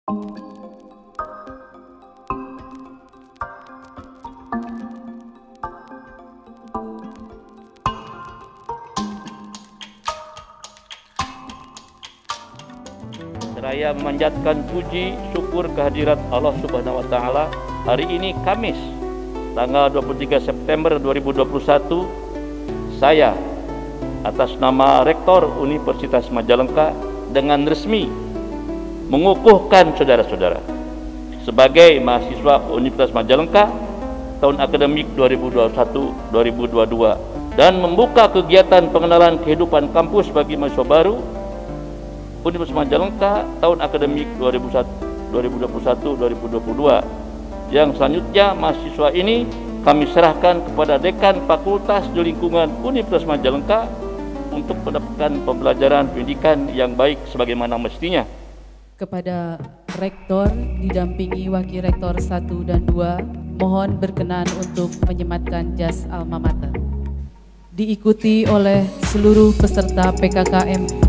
Seraya memanjatkan puji syukur kehadirat Allah Subhanahu wa taala, hari ini Kamis tanggal 23 September 2021, saya atas nama Rektor Universitas Majalengka dengan resmi mengukuhkan saudara-saudara sebagai mahasiswa Universitas Majalengka tahun akademik 2021-2022 dan membuka kegiatan pengenalan kehidupan kampus bagi mahasiswa baru Universitas Majalengka tahun akademik 2021-2022. Yang selanjutnya mahasiswa ini kami serahkan kepada Dekan Fakultas di lingkungan Universitas Majalengka untuk mendapatkan pembelajaran pendidikan yang baik sebagaimana mestinya. Kepada Rektor didampingi Wakil Rektor 1 dan 2, mohon berkenan untuk menyematkan jas alma mater. Diikuti oleh seluruh peserta PKKM.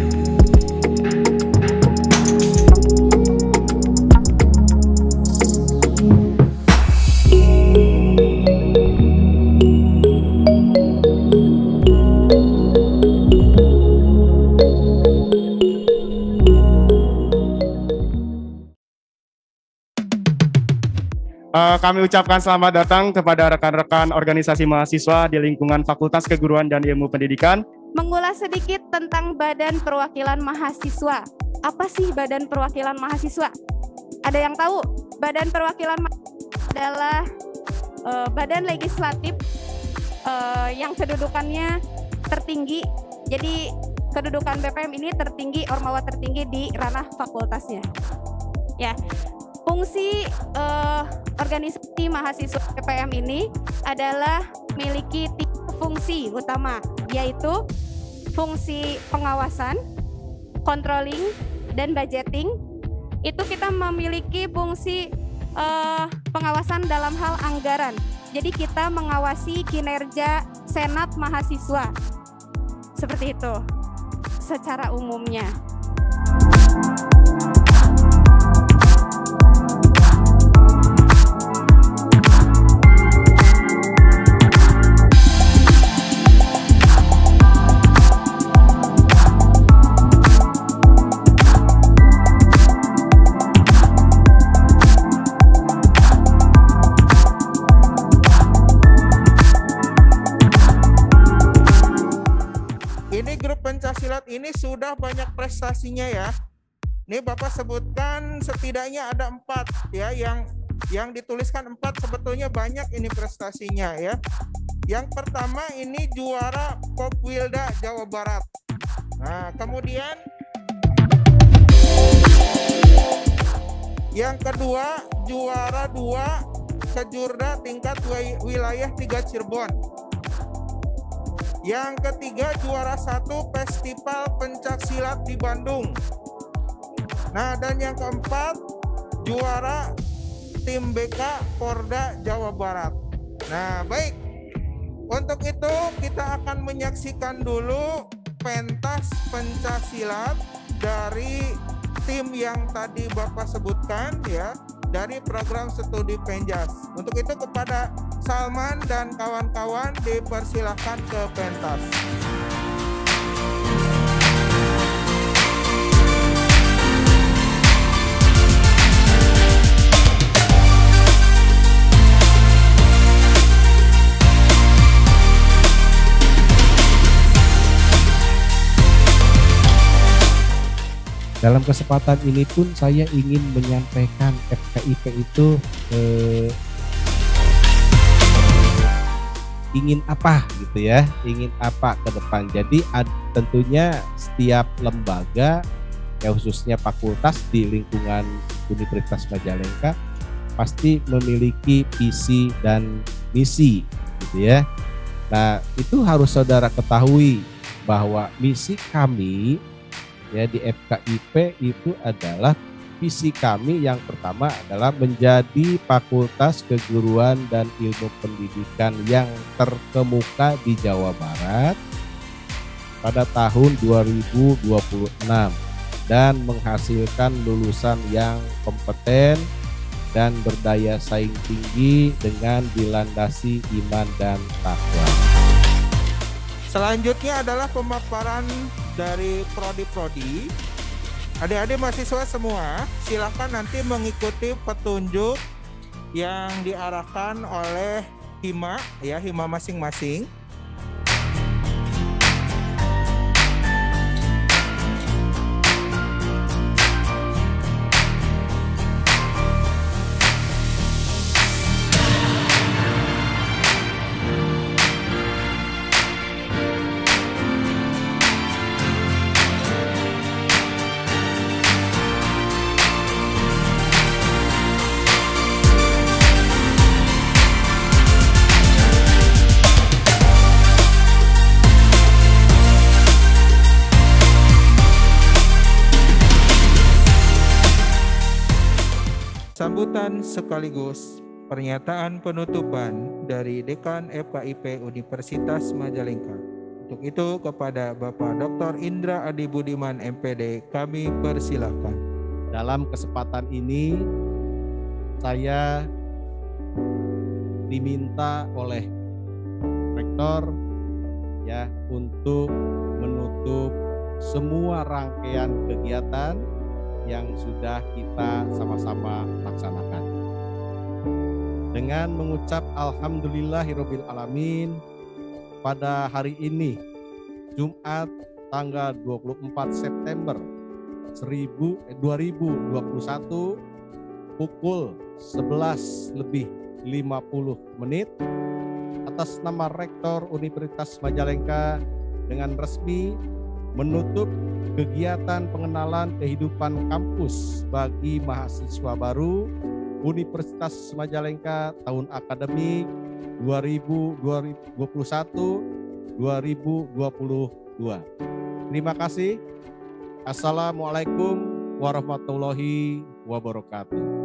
Kami ucapkan selamat datang kepada rekan-rekan organisasi mahasiswa di lingkungan Fakultas Keguruan dan Ilmu Pendidikan. Mengulas sedikit tentang Badan Perwakilan Mahasiswa. Apa sih Badan Perwakilan Mahasiswa? Ada yang tahu? Badan Perwakilan Mahasiswa adalah badan legislatif yang kedudukannya tertinggi. Jadi kedudukan BPM ini tertinggi, ormawa tertinggi di ranah fakultasnya. Ya. Fungsi organisasi mahasiswa BPM ini adalah memiliki 3 fungsi utama, yaitu fungsi pengawasan, controlling, dan budgeting. Itu kita memiliki fungsi pengawasan dalam hal anggaran. Jadi kita mengawasi kinerja Senat mahasiswa. Seperti itu secara umumnya. Pencaksilat ini sudah banyak prestasinya ya. Ini Bapak sebutkan setidaknya ada 4 ya, yang dituliskan 4, sebetulnya banyak ini prestasinya ya. Yang pertama ini juara Popwilda Jawa Barat. Nah, kemudian yang kedua juara 2 Kejurda tingkat wilayah 3 Cirebon. Yang ketiga juara 1 Festival Pencaksilat di Bandung. Nah, dan yang keempat juara tim BK Porda Jawa Barat. Nah, baik. Untuk itu kita akan menyaksikan dulu pentas pencaksilat dari tim yang tadi Bapak sebutkan ya, dari program studi Penjas. Untuk itu kepada Salman dan kawan-kawan dipersilahkan ke pentas. Dalam kesempatan ini pun saya ingin menyampaikan FKIP itu ingin apa gitu ya, ingin apa ke depan. Jadi tentunya setiap lembaga ya, khususnya fakultas di lingkungan Universitas Majalengka pasti memiliki visi dan misi gitu ya. Nah, itu harus saudara ketahui bahwa misi kami ya di FKIP itu adalah visi kami yang pertama adalah menjadi Fakultas Keguruan dan Ilmu Pendidikan yang terkemuka di Jawa Barat pada tahun 2026. dan menghasilkan lulusan yang kompeten dan berdaya saing tinggi dengan dilandasi iman dan takwa. Selanjutnya adalah pemaparan dari prodi-prodi. Adik-adik mahasiswa semua, silakan nanti mengikuti petunjuk yang diarahkan oleh hima masing-masing. Sambutan sekaligus pernyataan penutupan dari Dekan FKIP Universitas Majalengka. Untuk itu kepada Bapak Dr. Indra Adi Budiman MPD kami persilahkan. Dalam kesempatan ini saya diminta oleh Rektor ya untuk menutup semua rangkaian kegiatan yang sudah kita sama-sama laksanakan. Dengan mengucap Alhamdulillahirabbil alamin, pada hari ini Jumat tanggal 24 September 2021 pukul 11:50 atas nama Rektor Universitas Majalengka dengan resmi menutup kegiatan pengenalan kehidupan kampus bagi mahasiswa baru Universitas Majalengka tahun akademik 2021-2022. Terima kasih. Assalamualaikum warahmatullahi wabarakatuh.